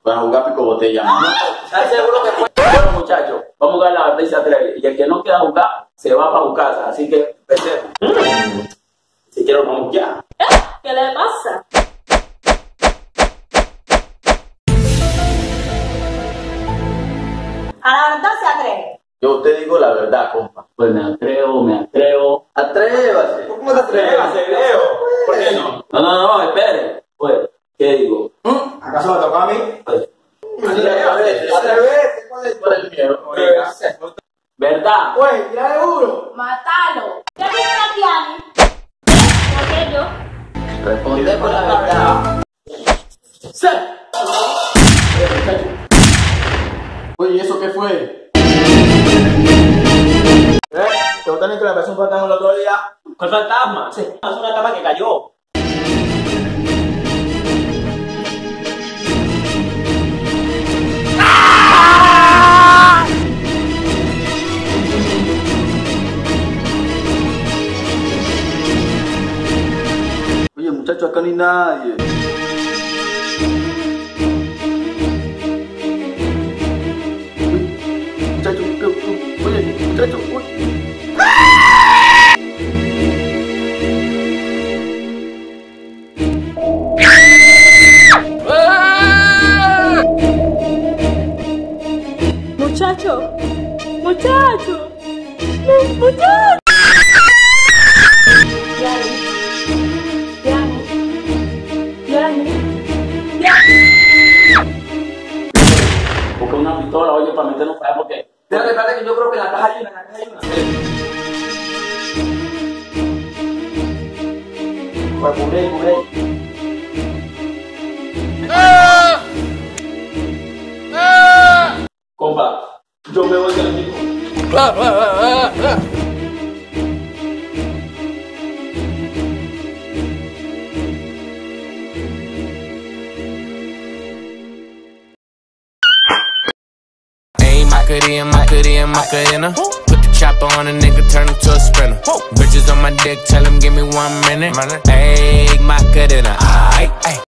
Para jugar pico botella. ¿Estás seguro que fue? Bueno, muchachos, vamos a jugar la batalla 3. Y el que no quiera jugar, se va para su casa. Así que, empecemos. Si quiero, vamos ya. ¿Qué le pasa? A la verdad se atreve. Yo te digo la verdad, compa. Pues me atrevo. Atrévase. ¿Cómo te atreves, Leo? ¿Por qué no? No, espere. Pues, ¿qué digo? ¿Acaso me toca a mí? Pues, Atrévete, ¿cuál es ¿Cuál es el miedo? ¿verdad? Pues, tira de duro. Mátalo. ¿Qué gusta Tiani? ¿Por qué yo? Responde con la verdad. ¡Sí! Oye, ¿y eso qué fue? ¿Te gusta que le pasó un fantasma el otro día? ¿Cuál fantasma? Sí, es una cama que cayó. Oye, muchachos, acá no hay nadie. Muchachos, oye, muchachos, Muchacho. Busca una pistola, oye, para meternos para allá porque... Espérate, que yo creo que en la caja hay una, Pues cubre. Compa, yo me voy del equipo. Macarena. Put the chopper on a nigga, turn him to a sprinter. Bitches on my dick, tell him give me 1 minute. Hey, Macarena. Aight, ay.